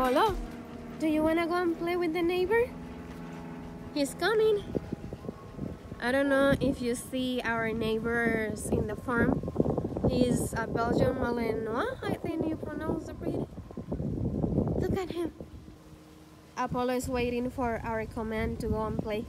Apollo, do you want to go and play with the neighbor? He's coming. I don't know if you see our neighbors in the farm. He's a Belgian Malinois, I think you pronounce the breed. Look at him. Apollo is waiting for our command to go and play.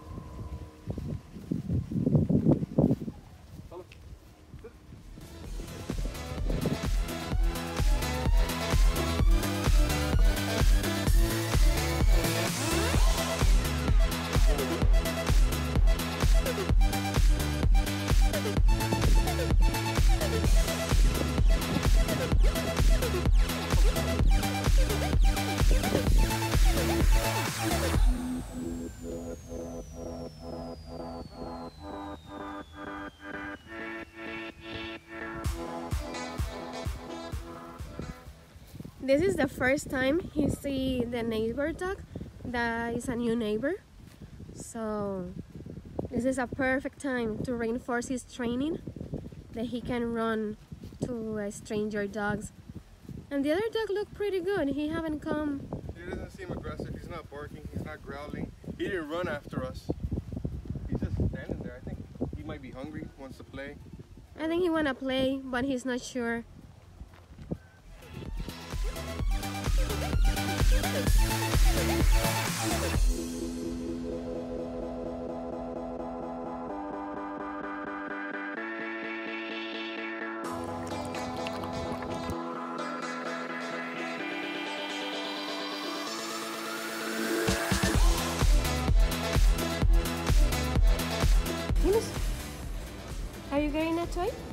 This is the first time he see the neighbor dog. That is a new neighbor. So this is a perfect time to reinforce his training, that he can run to stranger dogs. And the other dog looked pretty good. He haven't come. He doesn't seem aggressive. He's not barking. He's not growling. He didn't run after us. He's just standing there. I think he might be hungry, wants to play. I think he wanna play, but he's not sure. Are you getting a toy?